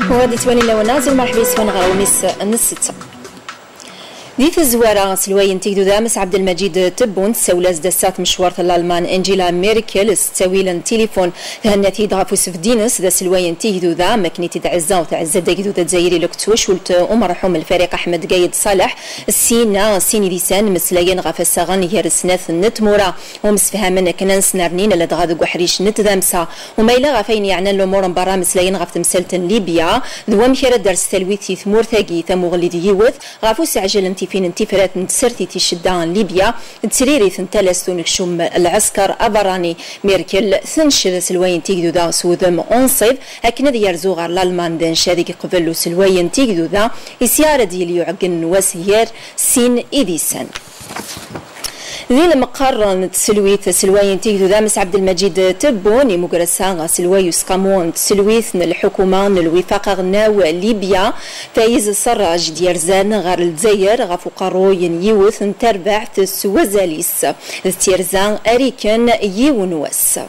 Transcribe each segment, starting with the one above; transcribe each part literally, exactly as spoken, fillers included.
وغادي توالي لو نازل مرحبا يسون غاونيس النست ديت الزوارة سلواين تيكدو دامس عبد المجيد تبون سولاز دسات مشوار الألمان إنجيلا ميركل ستاويلا تليفون هنتي ضعفو سفدينس ذا سلواين تيكدو ذا مكني تدعزا وتعزا داكدو ذا تزايري لكتوش ولت أمرحوم الفريق أحمد قايد صالح السينا سيني ديسان مسلاين غاف الساغان يرسناث النتمورا ومسفهامن كنانس نارنين لدغاذ قحريش نت ذامسا وميلا غافين يعني الأمور مبارا مسلاين غاف تمثلت ليبيا ذو مخير درس تلويث ثمور ثاقي ثمغلي يوث غافو سعجل انت فين انتفرات نتسرتي تشدان ليبيا تسريري ثنتلس نكشم العسكر أبراني ميركل ثنشذ سلوين تيجدو ذا سوذم أنصيف هكذا يرزوغ على الألمان دان شارك قبلو سلوين تيجدو ذا إسيارة ديال يعقن وسير سين إذيسان ذي المقر تسلويث سلوين تيجدو دامس عبد المجيد تبوني مقرسان سلوي يسقمون تسلويث الحكومة الوفاق غناو ليبيا فايز السراج ديرزان غار الجزائر غافو قروين يوث نتربع تسوزاليس تيرزان أريكن يونوس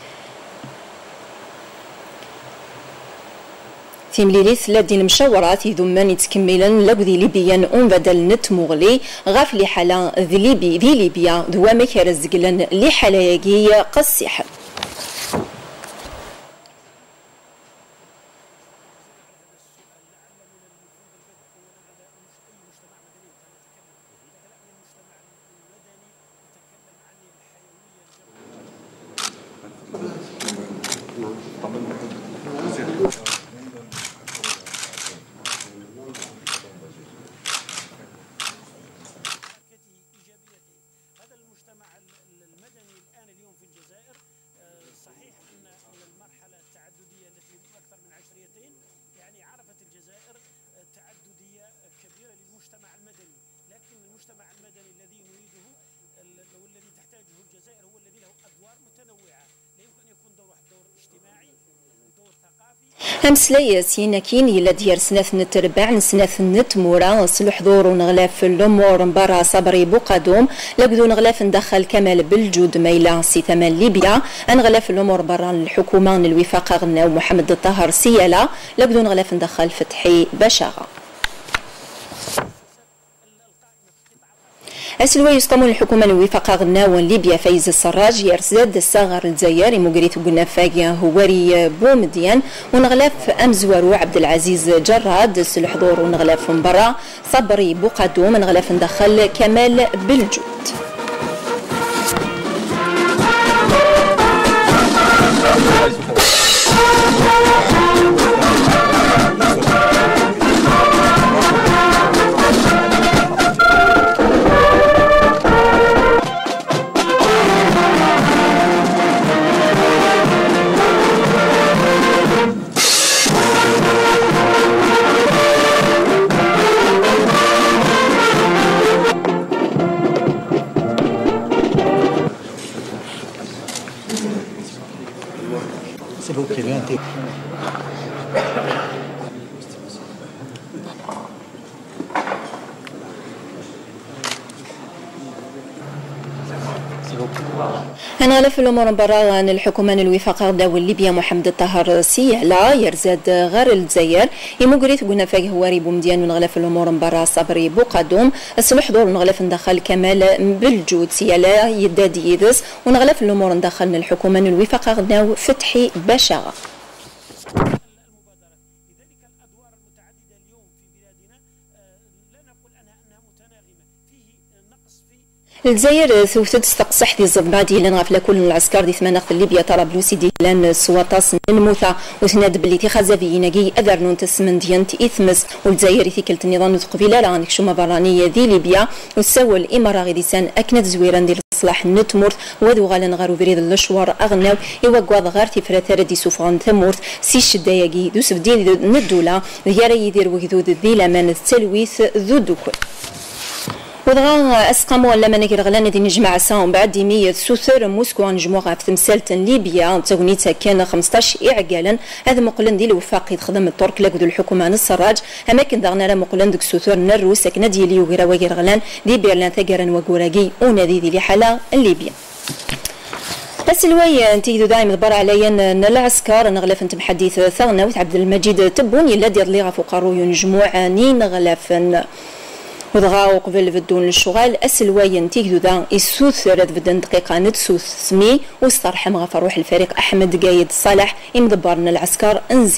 في مليليث لدي المشاورات يذمان يتكملا لقذي ليبيا أم بدل نت مغلي غاف لي حالا ذي ليبي ذي ليبيا ذو مكر الزقلن لي حالا يجي قصيح همسلي سيناكين يلا ديال سناث نتربع نسناث نتمورا نسلو حضور ونغلاف الامور مبارا صبري بوقادوم لقدو نغلاف ندخل كمال بالجود ميلا سي ثمان ليبيا نغلاف الامور برا الحكومه الوفاق غناو محمد الطاهر سيالا لقدو نغلاف ندخل فتحي بشاغه أسلوى يسقمون الحكومة الوفاق غناو ليبيا فايز السراج يرزاد الصغر الجزائر مقريت قلنا فاقيا هواري بومديان ونغلاف أمزوارو عبد العزيز جراد الحضور ونغلاف من برا صبري بوقادوم نغلاف ندخل كمال بالجود هنغلف الأمور برا عن الحكومة الوفاق غداو ليبيا محمد الطاهر سيالا يرزاد غير الجزائر يمقريت قلنا فاق هواري بومديان ونغلف الأمور برا صبري بوقادوم الصلح حضور ونغلف ندخل كمال بالجود سيالا يداد يدس ونغلف الأمور ندخل الحكومة الوفاق غداو فتحي بشاغة الجزائر ثوثت تستقصح دي الزبادي لان غافله كل العسكر دي ثمانية في ليبيا طرابلس دي لان سواطاس نموثا وثناد بلي تخزفي يناقي اذر نون تسمن ديانت اثمس والجزائر ثيكلت النظام قبيله لا عندك شوما برانيه دي ليبيا وسوى الاماره غيديسان اكنت زويران ديال صلاح نتمورت وذو غالن غارو بريد الشوار اغناو يوقوا غار تفرات دي سوفان ثمورت سي شداياقي دوس بدين ندولا ديال يدير وكذود ذي لمن التلويث ذو دكول وضغا اسقامو لما نكر غلان دي نجمع ساون بعد دي مية سوثر موسكو نجموها في تمثالة ليبيا تغنيتها كان خمسطاش اعقالا هذا مقلن دي الوفاق يتخدم الترك لقدو الحكومه السراج اماكن دغنا لا مقلن ديك سوثر نرو ساكنه ديالي وغيرا وغير غلان دي بيرلان ثقرا وكوراكي ونادي دي حاله ليبيا السلوي تيدو دايم دبر عليا العسكر نغلف انت محدث ثغنوت عبد المجيد تبون يلا دير لي غفو قارو مجموعه نين غلفن وضغاو قبل بدون الشغال السلوي تيدو دا يسوث رد بدن دقيقه نتسوث سمي واسترحم غفر روح الفريق احمد قايد صالح يمدبرنا العسكر انزي.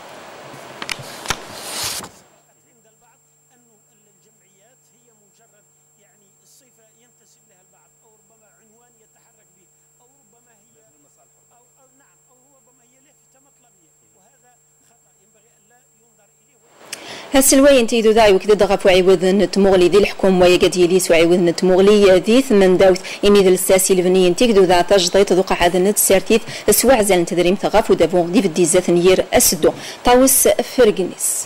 هالسلوي تيدو ذا وكذا غفو عيوذ نتمغلي ذي الحكومة يقديليس وعيوذ نتمغلي ذي ثمن داوت إميذ الساسي البنيين تيدو ذا تجضيت ذوق هذا النت سيرتيث سواع زال تدريم ثغاف ودافو دي بدي زات نير أسدو طاوس فرقنيس.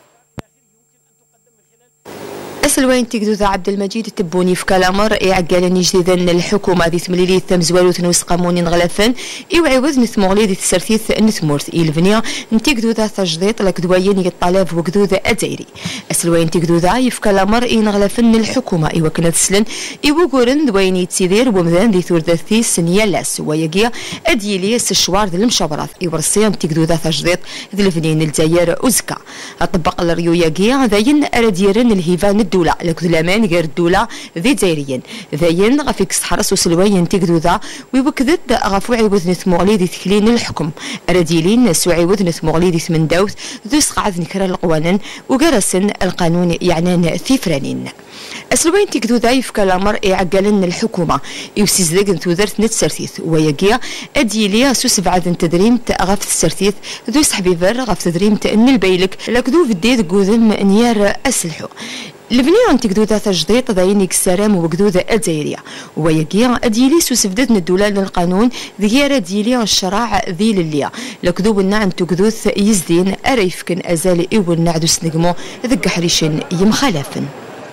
السلوين تيكدو ذا عبد المجيد تبوني في كلامر يعقلني جديدا الحكومه ذي ثمليلي ثم زوالوت نوسقاموني نغلفن يوعوذ نثمغلي ذي تسرثيث نثمورث البنيا نتيكدو ذا تجديط لك دواين يطالب وكدو ذا اديري. السلوين تيكدو ذا يف كلامر ينغلفن الحكومه ايوا كنا تسلن يوغورن دواين يتسيدير ومذان ذي ثورثي سنيه لاس ويقيا اديلي الشوار ذي المشبرات يورسيان تيكدو ذا تجديط ذي الفنين الجزائر اوزكا اطبق الريو يقيا ذاين ارديرن الهيفان الدولة لك ذلامان غير الدولة ذي جزائريين ذاين غفيك حرس وسلوين تيكدو ذا ويوكدد غفو عيوذ نثمغلي ذي تكلين الحكم رديلين سوعيوذ نثمغلي ذي ثمن داوث ذو سقعد نكرا القوانين وقرسن القانون يعنان ثيفرانين. السلوين تيكدو ذا يفكا الامر يعقلن الحكومه يوسيز ذاك نتوذرت نتسرثيث ويقيا اديليا سو سبعه تدريم غف السرثيث ذو سحبيفر غف تدريم ان البيلك لكذو بديت قوذم نيار اسلحو البنيان تيكدو ذا تجديط ذاين يكسرام وكدو ذا الجزائريه ويقيا اديلي سو سفدت الدوله للقانون ذيار اديليا الشراع ذي لليا لكذو النعم تكذوث يزدين اريفكن ازال ايول نعدو سنقمو ذك حريشن يمخالفن.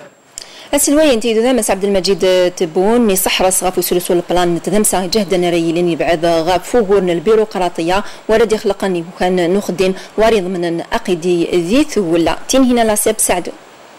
السلوي تيدو ذا مس عبد المجيد تبون يصحرص غافو سلسول البلان نتذمسا جهدا ريلين يبعد غافو غورن البيروقراطيه ورد يخلقني وكان نخدم وارض من اقدي ذيث ولا تين هنا لا سب سعدو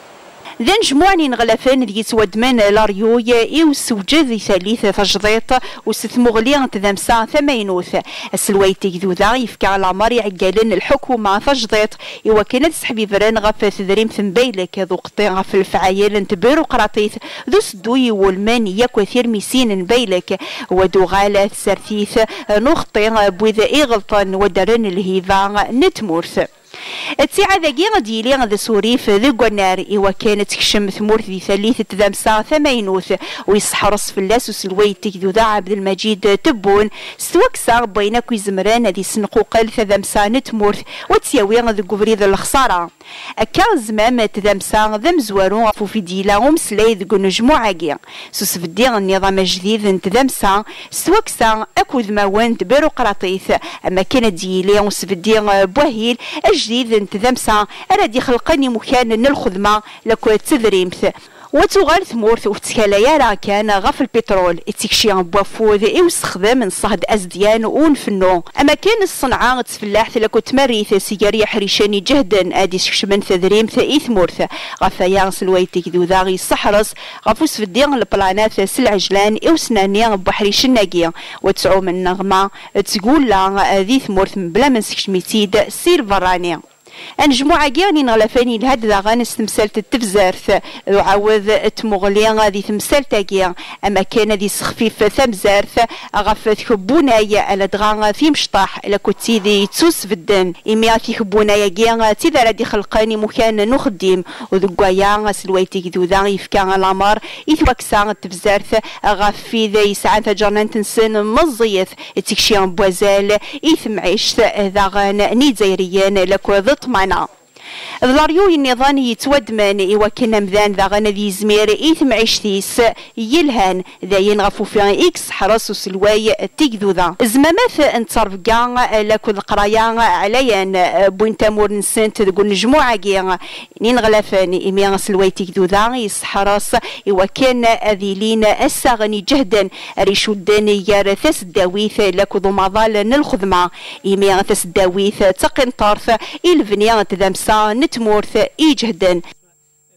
ذا نجموعني نغلفان ذي سودمان لاريوي إيو سوجد ثالث تجضيط وستمغلي تذمسا ثمينوث. السلوي تيكدو ذا يفكا على ماري عقالن الحكومة تجضيط إيوا كانت سحبي فران غف تدريم ثنبيلك ذو قطيع في الفعايل انتبيرو قراطيث ذو سدوي والمان يكوثير ميسين نبيلك ودو غالة سرثيث نخطي بوذا إغلطان ودرن الهيفا نتمورث. الساعة ذاكي غادي لي غادي سوريف ذي قنار إوا كانت تكشم ثمورث ذي ثالثة تذمسا ثمينوث ويسحرص في اللاس وسلوي تيكدو ذا عبد المجيد تبون ستوكسا بينك وزمران ذي سنقوقل تذمسا نتمورث وتساوي ذي قفريض الخسارة أكا زمام تذمسا ذا مزوارو غفو في ديلا ومسلاي ذي نجموعة كيا سوسفدي النظام الجديد تذمسا ستوكسا أكو ذماوان تبيرو قراطيث أما كانت ديلي وسفدي بوهيل جديد انتذمسا أراد يخلقني مكان الخدمة لكو تدريمث وتغال ثمورث وتكالايا راه كان غف البترول تيكشي بوافوذ اي وستخدم من صهد ازديان ونفنو اما كان الصنعاء تفلاح لكو تمريث سيجاريا حريشاني جهدا ادي شكشمن تدريم ثاي ثمورث غفايا سلويتك ذو ذاغي صحرص غفوس في الدين البلانات سلعجلان اي وسنانيا بحريش الناقيه وتسعو من نغمه تقول لا ذي ثمورث بلا من سكشميتيد سير فرانيا انجموعة كياني نغلفاني لهاد ذا نستمثلت التفزارث وعاوذ تمغلي غادي تمثلت كيا اما كان ذي سخفيف ثمزارث غف تحبونايا على دغا في مشطاح الا كنت ذي تسوس في الدن ايميا تحبونايا كيا تيذا رادي خلقاني مكان نخدم وذكوايا سلويتي ذو ذا يفكا الامر يثوكسا التفزارث غف في ذا يسعى جرنان تنسن مزيث تكشيان بوازال يثمعيش ذا غان نيزيريان لكو ضد معنا الريو النظام يتودمن إوا كنا مذان ذا غانا ذي زمير إيثم عيشتيس يلهان ذا ينغفو في إكس حرس وسلواي تيكذو ذا زمامات انتصرفقا لكل قرايا عليان بوين تامور نسنت تقول نجموعة كيا نغلفان إميا سلواي تيكذو ذا يسحرس إوا كان أذيلين الساغني جهدا ريشو الداني يار ثاس الداويث لكو ذو مظال نالخدمة إميا ثاس الداويث تقن طرف إلفنيا تذمسا نتمورث إيجهدا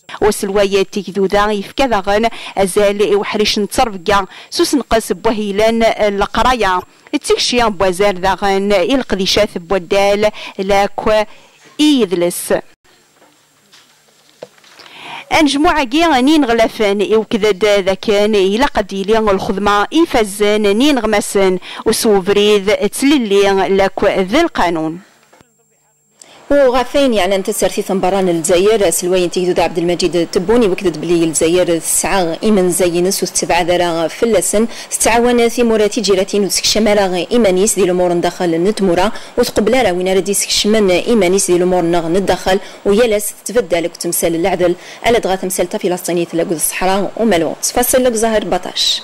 وسلوايا تيكذوذا يفكا داغن ازال وحريش نترفقا سوس نقاس بوهيلان القرايه تيكشي بوزال داغن القديشات بودال لاكو ايدلس انجموعة كي نين غلافان وكذا ذاكان إلا قديلي الخدمة إفازان نين غمسان وسوفريد تللي لاكو ذي القانون. وغافين يعني انت سرتي ثمبران الجزائر سلوين تيدو عبد المجيد تبوني وكذا بلي الجزائر الساعه ايمن زينس وستبع ذرا فلسن استعاون ثموراتي جيراتين وتسكشمرا ايمانيس ديال الامور ندخل نتمورا وتقبل راه وين راه سكشمن ايمانيس ديال الامور ندخل ويالاس تبدل تمثال العدل على دغا تمثال فلسطينيه تلاقوا الصحراء ومالو تفاصيل لك زهر بطاش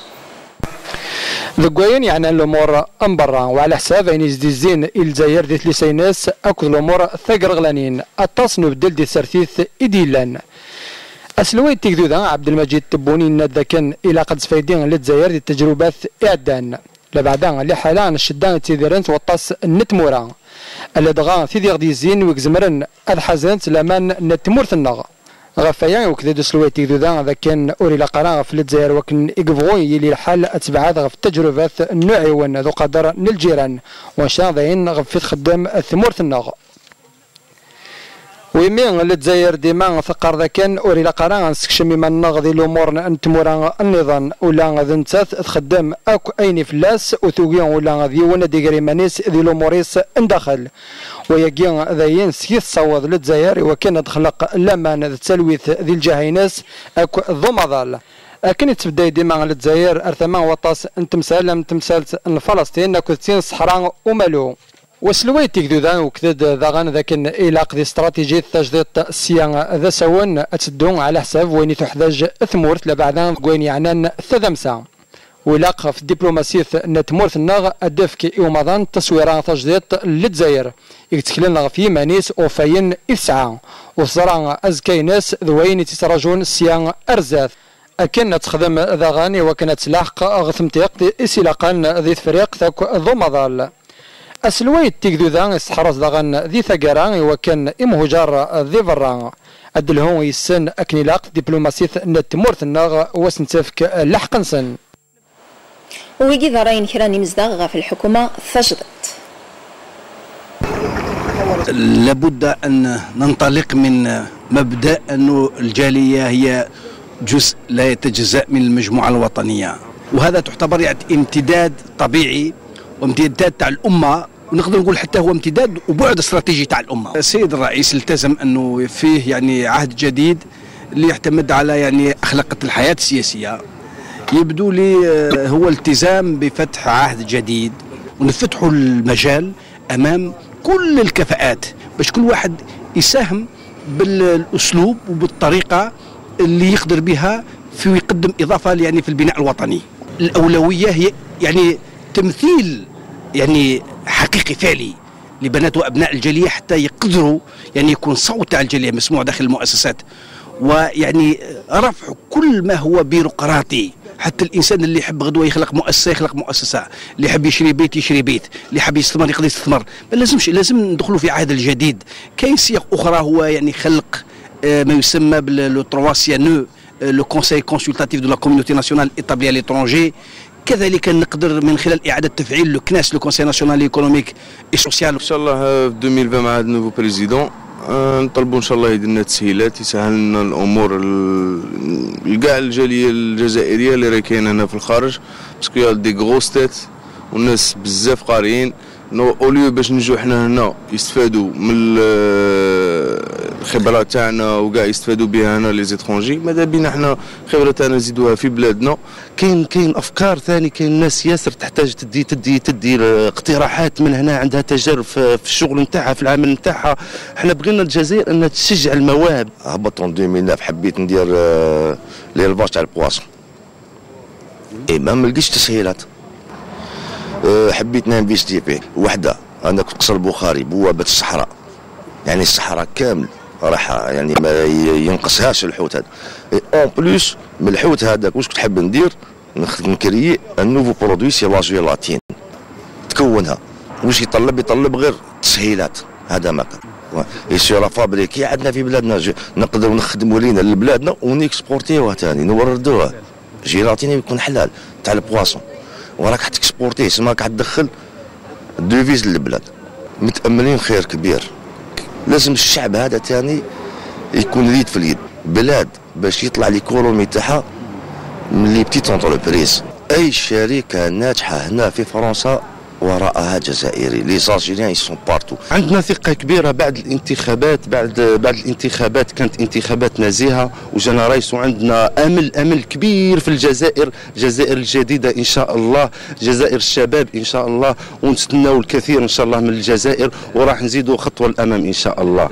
ذكوين يعني الامور ام برا وعلى حساب يعني زديزين الجزائر ديت لسيناس اكل الامور ثقر غلانين التصنو بدل دي سرثيث ايديلان اسلوي تيكذوذا عبد المجيد تبوني نادا كان الى قد فايدين للجزائر دي تجربات اعدان لبعدان لحالا الشدان تيديرنت وطاس النتمورا اللي دغا تيدي غدي زين وكزمرن الحزنت لمن نتمورث النغ غفايا وكذا دسلوي تيكذوذا هذا كان اوري لا في الجزائر وكن يقفغو يلي الحال اتبعات غف التجربات النوعيون ذو قدر للجيران وشاضين غف خدام الثمورث النغ ويمين للجزائر ديما ثقر ذا كان اوري لا قرا نسكشمي من نغذي الامور نتمورا النظام ولا غنتات تخدم اكو ايني فلاس وثوقيون ولا غادي وانا ديغري مانيس ذي الاموريس اندخل ويجي ذاين سيث صوض للجزائر وكان تخلق لما التلويث ذي الجهيناس اكو ضمضال لكن تبدا ديما للجزائر ارثما وطاس تمثال تمثال فلسطين اكو تين الصحراء ومالو وسلوي تيكذوذا وكذا ذاغان ذاك إلاق دي استراتيجية تجديد السيان ذا سوان أتدون على حساب وين تحتاج ثمورت لبعدان وين يعنان ثذمسا ولاق في الدبلوماسية نتمورت الناغ أدفك يومضان تصويران تجديد للجزائر يتكلم في مانيس وفاين إسعى وصرا أزكي ناس ذوين تتراجون السيان أرزاث أكن تخدم ذاغاني وكانت لاحق غثمتيق إسلاقان ذي فريق ذاك ضمضال أسلوي تيكذوذا استحرز داغن ذي ثقران وكان إمهجار ذي فران أدلهون يسن أكنيلاق دبلوماسية نتمورث الناغ وسنتفك لحقنسن ويجي ذراين كراني مزداغ في الحكومة فجدت لابد أن ننطلق من مبدأ أن الجالية هي جزء لا يتجزأ من المجموعة الوطنية وهذا تعتبر يعني امتداد طبيعي وامتداد تاع الأمة ونقدر نقول حتى هو امتداد وبعد استراتيجي تاع الامه. السيد الرئيس التزم انه فيه يعني عهد جديد اللي يعتمد على يعني اخلاقه الحياه السياسيه. يبدو لي هو التزام بفتح عهد جديد ونفتحوا المجال امام كل الكفاءات باش كل واحد يساهم بالاسلوب وبالطريقه اللي يقدر بها في يقدم اضافه يعني في البناء الوطني. الاولويه هي يعني تمثيل يعني حقيقي فعلي لبنات وابناء الجاليه حتى يقدروا يعني يكون صوت تاع الجاليه مسموع داخل المؤسسات ويعني رفع كل ما هو بيروقراطي. حتى الانسان اللي يحب غدوه يخلق مؤسسه يخلق مؤسسه، اللي يحب يشري بيت يشري بيت، اللي يحب يستثمر يقدر يستثمر. ما لازمش لازم ندخلوا في عهد الجديد. كاين سياق اخرى هو يعني خلق ما يسمى بلو ترواسيا نو لو كونساي كونسلتاتيف دو لا كوميونيتي ناسيونال ايتابلي على ليترونجي. كذلك نقدر من خلال اعاده تفعيل لو كناس لو كونساي ناسيونال ايكونوميك اي سوسيال. ان شاء الله في ألفين وعشرين مع هذا النوفو بريزيدون نطلبوا ان شاء الله يدير لنا تسهيلات يسهل لنا الامور لكاع الجاليه الجزائريه اللي راهي كاينه هنا في الخارج باسكو يا دي غروس تيت والناس بزاف قاريين اوليو باش نجوا حنا هنا يستفادوا من الخبرات تاعنا وكاع يستفادوا بها هنا لي زيترونجي. ماذا بينا حنا الخبره تاعنا نزيدوها في بلادنا. كاين كاين افكار ثاني، كاين ناس ياسر تحتاج تدي تدي تدي اقتراحات من هنا، عندها تجارب في الشغل نتاعها في العمل نتاعها. حنا بغينا الجزائر انها تشجع المواهب. هبطت في ألفين وتسعة حبيت ندير ليلفاج تاع البواسون اي ما ملقيتش تسهيلات. حبيت نانفيستي فيه وحده. عندك قصر البخاري بوابه الصحراء، يعني الصحراء كامل راح يعني ما ينقصهاش الحوت هذا. اون بلوس من الحوت هذاك واش كنت حاب ندير نكريي ان نوفو برودوي سي لا جيلاتين تكونها. واش يطلب؟ يطلب غير تسهيلات. هذا ما كان اي سو لا فابريكي عندنا في بلادنا نقدروا نخدموا لينا لبلادنا ونكسبورتيوه ثاني نوردوه جيلاتيني يكون حلال تاع البواسون وراك حتكسبورتيه سماك حتدخل دوفيز للبلاد. متاملين خير كبير. لازم الشعب هذا ثاني يكون يد في اليد. بلاد باش يطلع ليكونومي تاعها من لي بتيت انتربريز. اي شركه ناجحه هنا في فرنسا وراءها جزائري. لي زالجيريان يسون بارتو. عندنا ثقه كبيره بعد الانتخابات بعد بعد الانتخابات كانت انتخابات نزيهه وجانا رئيس وعندنا امل امل كبير في الجزائر، الجزائر الجديده ان شاء الله، جزائر الشباب ان شاء الله، ونستناو الكثير ان شاء الله من الجزائر وراح نزيدوا خطوه للامام ان شاء الله.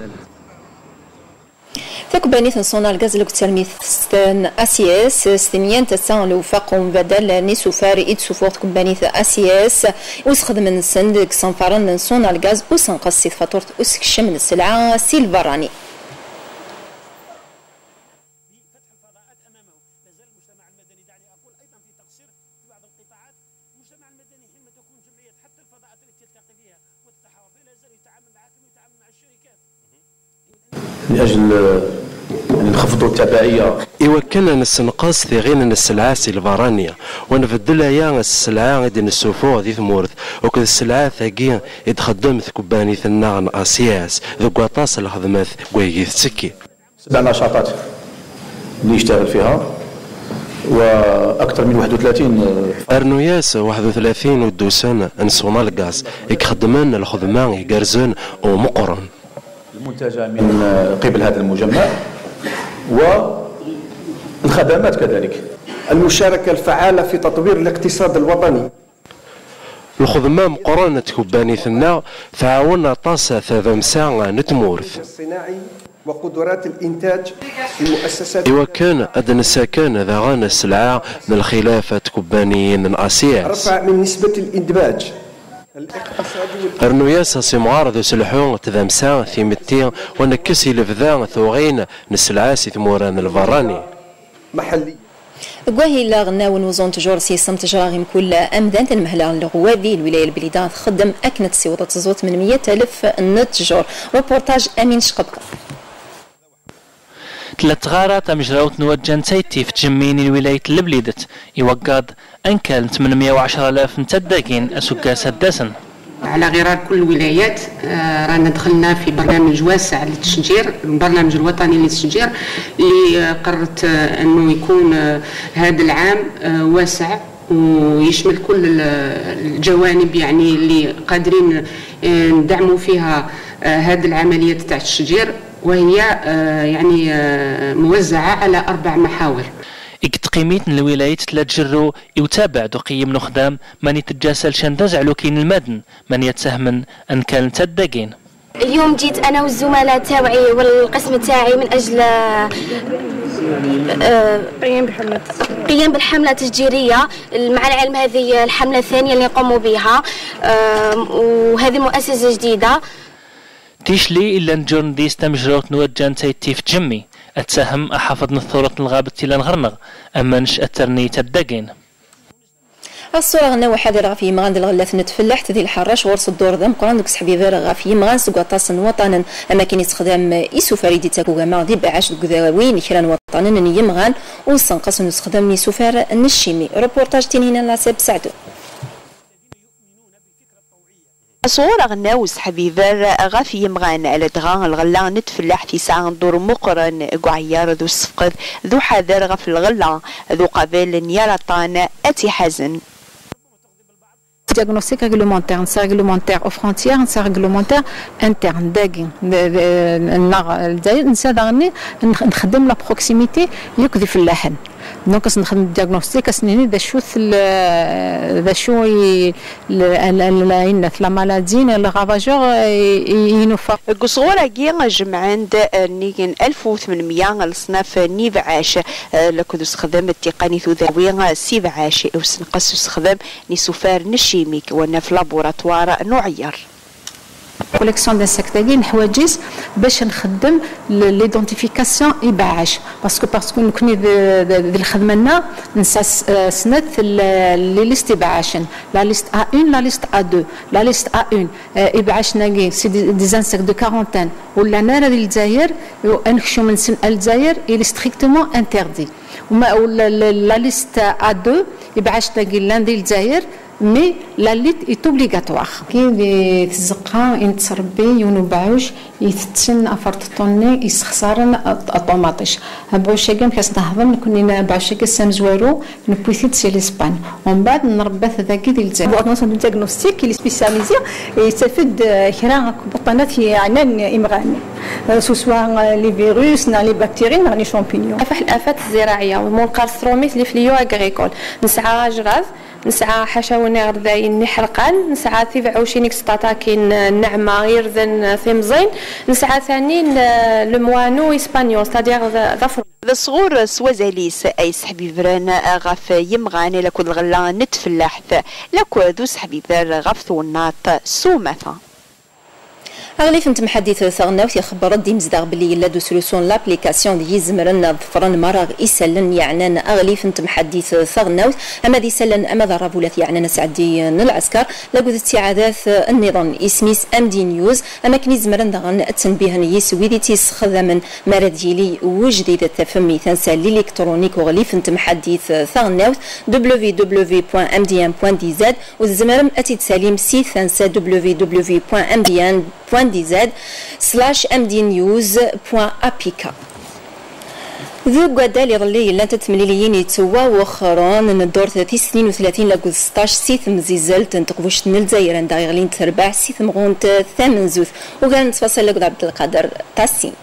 ثقبانيث نصونا الغاز لو تلميذ ستان اسياس ستميان تسان لو فاقوم بدل نيسو فاري سوفور ثقبانيث اسياس وسخد من سندك صنفرن نصونا الغاز وسنقص فاتورة اسكشم من السلعة سيلفراني. لأجل نخفضوا التبعية. إوا كان نسنقص في غين السلعة سيلفرانية ونفدلها يا السلعة غادي نسوفوها ذي ثمورث وكذا السلعة ثاقي يتخدم ثكباني ثناغن أسياس ذوك واطاس الخدمات كويكي تسكي. سبع نشاطات اللي يشتغل فيها واكثر من واحد وثلاثين ارنوياس واحد وثلاثين ودوسان نسونا الغاز يخدمن الخدمة يقرزن ومقرن. المنتجة من قبل هذا المجمع والخدمات كذلك. المشاركة الفعالة في تطوير الاقتصاد الوطني. الخدمة مقرنة كوباني ثنا تعاون طاسة ثلاثة مساعة نتمورث. الصناعي وقدرات الإنتاج في المؤسسات. إوا كان أدنى السكن ذا غانا السلعة من الخلافة كوبانيين أسياس. رفع من نسبة الإنتاج. ارنوياس سي معارض سلحون تذمسا ثيمتين ونكسي لفذا ثوغين نسلعاسي ثموران الفراني محلي. قواهي لا غناون وزون تجور سي سمت جراغم كل امدان المهله الغوادي الولايه البليدان تخدم اكنت سيوطه تزوت من مئة الف نتجور. روبورتاج امين شقبقه. ثلاث غارات مجراوت نوجن تيتي في تجمين الولاية البليدت يوقاد أن كان ثمانمئة وعشرة آلاف متدقين أسكا سداسا. على غرار كل الولايات آه رانا دخلنا في برنامج واسع للتشجير، البرنامج الوطني للتشجير اللي قررت آه أنه يكون آه هذا العام آه واسع ويشمل كل الجوانب يعني اللي قادرين آه ندعموا فيها آه هذه العملية تاع التشجير، وهي يعني موزعة على أربع محاور. إكتقيميت الولاية تلاجرو يتابع دقيم نخدام من يتجاسل شندزع لوكين المدن من يتسهمن أن كان تدقين. اليوم جيت أنا والزملاء تاوعي والقسم تاعي من أجل قيام بحملة قيام بالحملة التشجيرية. مع العلم هذه الحملة الثانية اللي نقوموا بها وهذه مؤسسة جديدة. تيشلي إلا نجون ديس تمجروت نوجان تيتي في جمي أتساهم أحافظ نثورة الغابة تيلا نغرنغ أما نش أترني تبدقين. الصورة غنا واحد غافي مغاند الغلاف نتفلحت ذي الحراش ورس الدور ذم قران دك سحبي فير غافي مغان سكوا طاسن وطنا أما كاين يستخدم إيسو فريدي تاكو غما دي بعاش دكذاوين كران وطنا نني مغان وسنقص نستخدم إيسو فار النشيمي. روبورتاج تين هنا لاسب سعدو. صورة غناوس حبيبر غافي يمغان على دغان الغلا نتفلح في ساعة دور مقرن قعيار ذو السفقد ذو حذر غف الغلا ذو قبل نيارطان أتي حزن. diagnostic réglementaire, un réglementaire aux frontières, un réglementaire interne. داقي نساعدني نخدم لا بروكسيميتي يكذي في اللحن. دونك نخدم الدياغنوستيك اسنيني ذا شو ذا شو لا مالادين الغافاجور ينوفا. قصورة جينا جمعند نيجن ألف وثمانمئة الصناف نيف عاش لكذو استخدام التقني ذوي سيف عاش أو سنقص استخدام نسوفار نشيميك وانا في لابوراتوار نعير. كوليكسيون دانسيكتاكي نحواجيز باش نخدم ليدونتيفيكاسيون يبعاش باسكو باسكو نكوني ذي الخدمه لنا نسى سنت لي ليست يبعاشن لا ليست ا واحد لا ليست ا اثنين لا ليست ا واحد يبعاش ناقي سي دي زانسيك دو كارونتين ولا نارا ديال الجزائر انخشو من سن الجزائر اي ستريكتومون انتردي وما لا ليست ا اثنين يبعاش ناقي لان ديال الجزائر مي لا ليت ايت اوبليغاتوار كاين دي تزقا ينتربي ينبعوش يتسن افرت طوني يسخسرن الطوماطيش هبوش كان كاس نهضم كنا بعشا كاس مزوارو نبويثيت سي لاسبان ومن بعد نربث ذاكي ديال الجزائر اورغانيزاسيون دو دياغنوستيك اللي سبيسياليزي يستفد كرا بطانات عنان امغاني سوسوا لي فيروس نا لي بكتيري نا لي شامبينيون افح الافات الزراعيه والمونقارستروميت اللي فليو اغريكول نسعى جراف نسعى حشاوني غرداين نحرقان نسعى ثيف عوشينيك ستاتاكين النعمة يرذن ثمزين نسعى ثاني الموانو اسبانيول ستادير ظفر الصغور سوازاليس اي سحبي فران غاف يمغاني لكو الغلا نتفلاحث لكو ذو سحبي فر غاف ثونات سومثا أغلي فنت محدث ثغناوث يخبر ديم زداغ بلي لا دو سوليسيون لابليكاسيون دي يزمرن ظفران مراغ يسلن يعنان أغلي فنت محدث ثغناوث أما دي سلن أما ضربولات يعنان سعدي العسكر لاقود استعادات النظام اسميس ام دي نيوز أما كني زمرن دغن التنبيه يسوي دي تيسخذ مرديلي وجديد التفمي ثنسى الإلكترونيك وغلي فنت محدث ثغناوث دبليو دبليو دبليو بوان ام دي ان بوان دي زد وزمرم أتيت سليم سي ثنسى دبليو دبليو دبليو بوان ام دي ان بوان دي زد سلاش ام دي نيوز بوان ابيكا ذو قدال يغلي لان تتمليليين يتوا وخران ندور ثلاثين سنين وثلاثين لاقود ستاش سيث مزيزل تنتقبوش نلزاير عند غيغلين تربع سيث مغونت ثامن زوث وكان نتفصل لاقود عبد القادر تاسين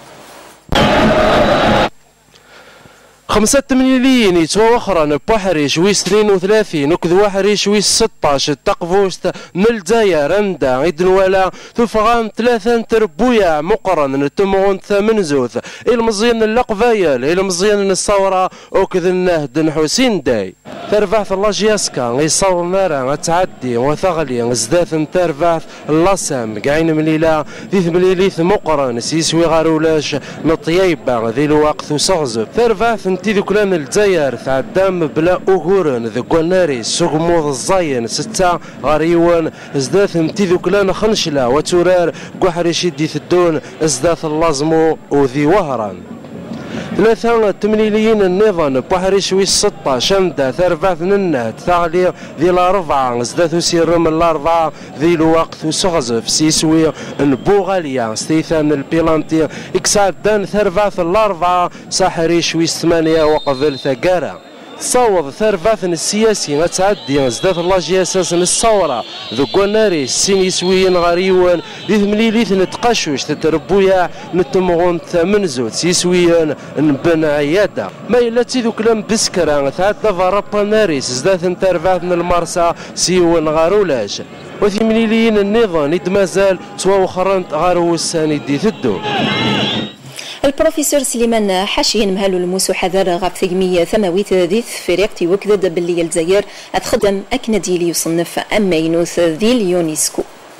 خمسة مليون يتوخرن بوحريش ويس اثنين وثلاثين وكذ وحريش ويس ستاش التقفوست نلزايا رندا عيد ولا ثفغان ثلاثة تربويا مقرن نتمغون ثامن زوث المزيان اللقفايل المزيان الصورة وكذ النهد حسين داي ترفعث الله جياسكا يصور نارا تعدي وثغلي زداث ترفعث اللاسام قاين مليلا ذيث مليليث مقرن سيسوي غارولاش نطييبا ذي الوقت وصغزب ترفعث انتي ذكلان الجزائر تعدام بلا أهورن ذكو ناري سقموض الزاين ستة غريوان ازداث انتي ذكلان خنشلة وترار قحرشي ديث الدون ازداث اللازمو وذي وهران ثلاثة تمليليين النظام بوحريش ويس ستة شمدة ثرفاث ننه ثغلي ذي الأربعة ازداث سيرم الأربعة ذي الوقت وسغزف سيسوي نبوغاليا ستيثان البيلانتي اكسادان ثرفاث الأربعة ساحريش ويس ثمانية وقبل ثقارة صوض ثرفاث السياسي غتعدي زدات الله جياساس الصورة ذو ناري السين يسويين غريوان ذي ثمليليث نتقشوش تتربويا نتمغون ثمن زوت سيسويين نبن عيادة ما إلا تيذو كلام بسكرا تعدى فرابا ناريس زدات ترفاث المرسى سيوان غارولاش وثمليليين النظام يدمازال سوا وخرنت غارو الساني دي ثدو البروفيسور سليمان حاشين مهالو الموسو حذر غاب ثقمية ثماويت ذي فريق تيوكدد باللي الجزائر أتخدم أكندي لي يصنف أما ينوث ذي اليونسكو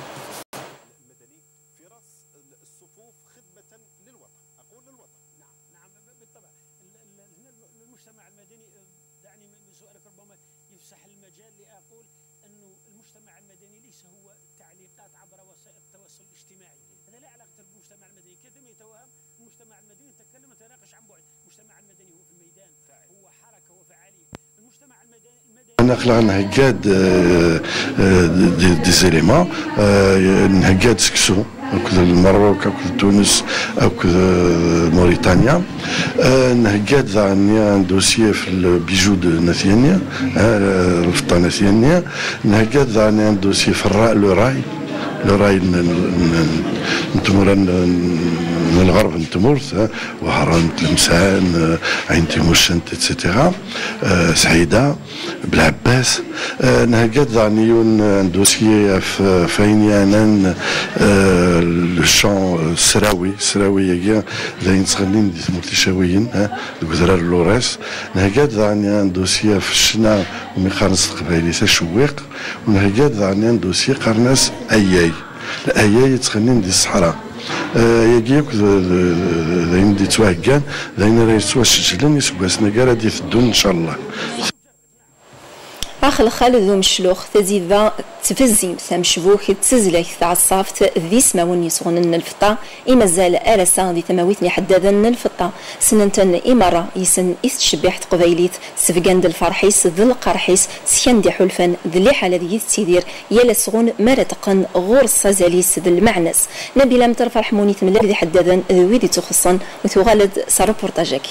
نخلع نهجاد دي زيليمون نهجاد سكسو أكد المروك أكد تونس أكد موريتانيا نهجاد ذا دوسية في البيجود ناثيانيا الفطا ناثيانيا نهجاد ذا دوسية في الراي لو راي لو راي نتمر من الغرب نتمرت وهران تلمسان عين تيموشنت اتسيتيرا سعيده بالعباس نهجات ذانيون دوسيي فاينيانا الشون السراوي السراوي يا ذاين تسخنين دي مرتشاويين الكزرار لوريس نهجات ذانيان دوسيي في الشنا ومي خارنس القبايلي سشويق ونهجات ذانيان دوسيي قرناس اياي لا هي تخليني دي الصحراء يا جيك ذاين دي توهكان ذاين راه يسوى الشجلن يسوى سنقارة دي الدون ان شاء الله. أخل خالد ذو مشلوخ تزيد تفزيم ثم شبوك تزلك تعصافت ذي سماون يسغن الفطا إما زال أرسا ذي تماويتني حدادا الفطا سننتن إمارة يسن إث شبيحت قبيليت سفقاند الفرحيس ذي القرحيس سكان دي حلفا ذي اللي حالة ذي تسيدير يلا سغن مرتقن غور السازاليس ذي المعنس نبيلا مترفع حموني تملا ذي حدادا ذي ذي تخصن وتغالد ساربورتاجاكي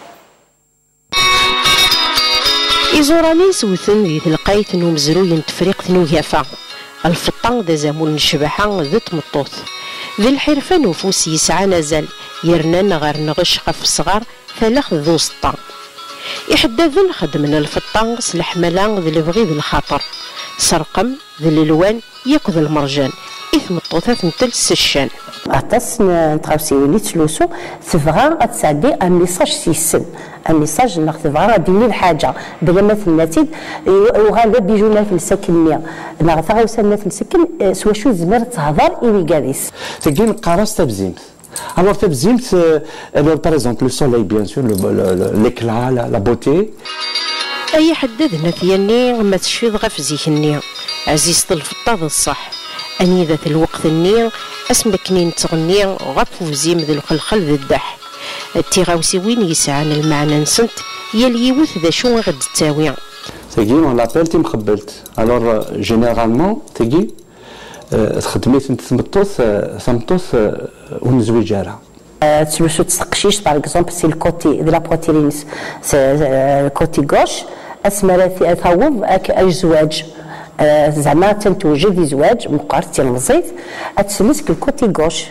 إزوراني سوثن ذي تلقيت نو مزروي تفريق نوهافا الفطان ذا زامون الشبحة ذي تمطوث ذي الحرفة نفوس يسعى نزل يرنان غير نغش قف صغار ثلاث ذو سطان يحدثن خدمنا الفطان سلحملا ذي البغي ذي الخاطر سرقم ذي الالوان ياكذ المرجان إثم الطوثات نتلس الشان أتاس نتغاوسي ولي تلوسو تبغى تسعدي ان ميساج سيسن ان ميساج ناخ تبغى ديني الحاجه بلا ما ثناتيد وغالبا بيجونا في السكن ناغ تغاوسنا في السكن سوا شو زمر تهضر ايوي كاديس تجي القراص تبزيمت alors تبزيمت alors par exemple le soleil bien sûr l'éclat la beauté اي حددنا ثياني ما تشفيض غف زيكني عزيزة الفطاض الصح أني ذات الوقت النير أسمكنين تغني غف وزيم ذي الخلخل ذي الدح التيغاوسي وين يسعان المعنى نسنت يلي يوث ذا شو غد التاوي تجي on l'appelle تي مخبلت alors généralement تجي تخدميت انت ثمطوث ثمطوث ونزويجارها تلوسو تسقشيش باغ اكزومبل سي الكوتي دو لا بوتيرينس سي كوتي غوش اسمر ثوب الزواج زعما تنتوجد زواج مقارت المزيت اتسلسك الكوتي غوش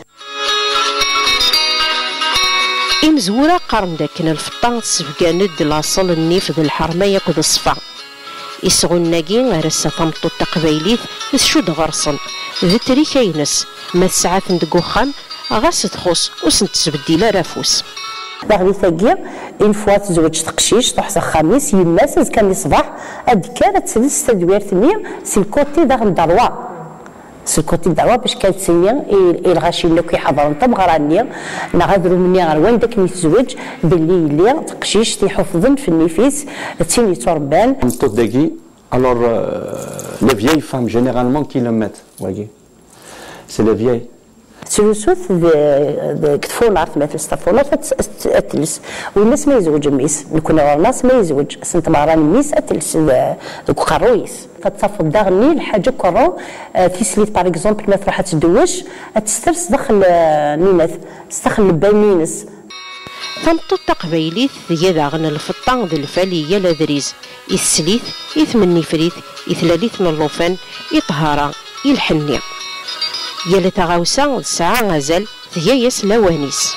إمزورة قرن داكن الفطان سفقاند لاصل النيف ذي الحرمة ياكد الصفا يسغن ناقين غير السفامطو التقبيليت شود غرصن ذي تريكاينس ما تسعات ندقوخان غاس تخص وسنت تبديلا رافوس باغي ثاقيا اون فوا تزوج تقشيش تحصى خميس يماس كان الصباح اد كانت تسلس تدوير ثمية سي الكوتي داغ دروا سي الكوتي دروا باش كانت سنيا الغاشي اللي كيحضروا نتا مغرانيا نغادروا مني غير وين داك نتزوج باللي اللي تقشيش تيحفظن في النفيس تيني تربان نطوط داكي alors les vieilles femmes généralement qui le mettent voyez c'est les vieilles تلوسوث كتفونار مثل ستافونار تلس والناس ما يزوج ميس نكون الناس ما يزوج سنت ماران ميس اتلس دوك قرويس فتفض داغني الحاجه كورو تيسليت باغ اكزومبل ما تروح تدوش تسترس داخل نينث تستخل البانينس ثمطو التقبيليث هي داغن الفطان ذي الفالية لذريز يسليث يثمني فريث يثلاليث اللوفان يطهارا يلحني يلا تغاوسا ساعة غزال هي يس لوانيس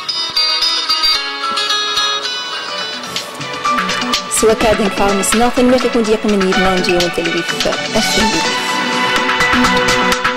سوا كادن فارمس ناثن ما تكون ديك من يدنا نجي ونتلوي في